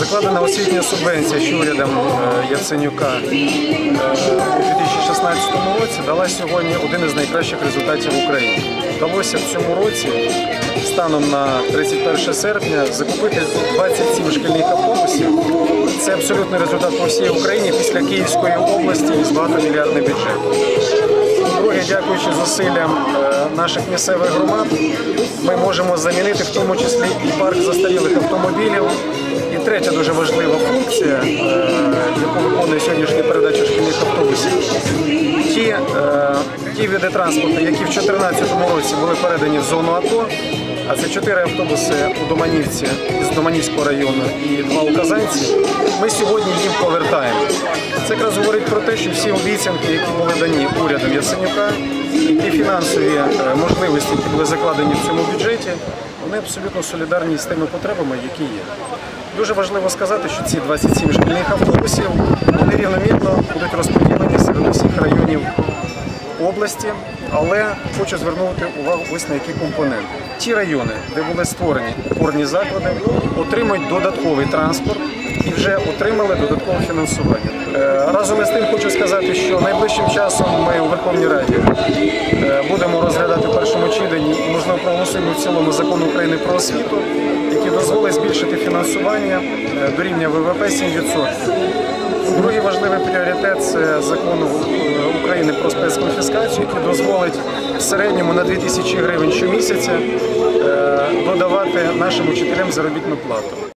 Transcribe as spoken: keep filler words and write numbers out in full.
закладена освітня субвенція, що урядом Яценюка у дві тисячі шістнадцятому році дала сьогодні один із найкращих результатів в Україні. Вдалося в цьому році, станом на тридцять перше серпня, закупити двадцять сім шкільних автобусів. Це абсолютний результат по всій Україні після Київської області з багатомільярдним бюджетом. Друге, дякуючи зусиллям наших місцевих громад, ми можемо замінити в тому числі і парк застарілих автомобілів. І третя дуже важлива функція, яку виконує сьогоднішня передача шкільних автобусів. Ті, ті види транспорту, які в дві тисячі чотирнадцятому році були передані в зону АТО, а це чотири автобуси у Доманівці з Доманівського району і два у Казанці, ми сьогодні їм повертаємо. Це якраз говорить про те, що всі обіцянки, які були дані урядом Яценюка, і ті фінансові можливості, які були закладені в цьому бюджеті, вони абсолютно солідарні з тими потребами, які є. Дуже важливо сказати, що ці двадцять сім шкільних автобусів, вони рівномірно будуть розподілені серед усіх районів області, але хочу звернути увагу ось на які компоненти. Ті райони, де були створені опорні заклади, отримують додатковий транспорт і вже отримали додаткове фінансування. Разом із тим хочу сказати, що найближчим часом ми у Верховній Раді будемо розглядати в першому читанні і, можливо, проголосуємо в цілому закон України про освіту, який дозволить збільшити фінансування до рівня ВВП сім відсотків. Другий важливий пріоритет – це закон України про спецконфіскацію, який дозволить в середньому на дві тисячі гривень щомісяця додавати нашим учителям заробітну плату.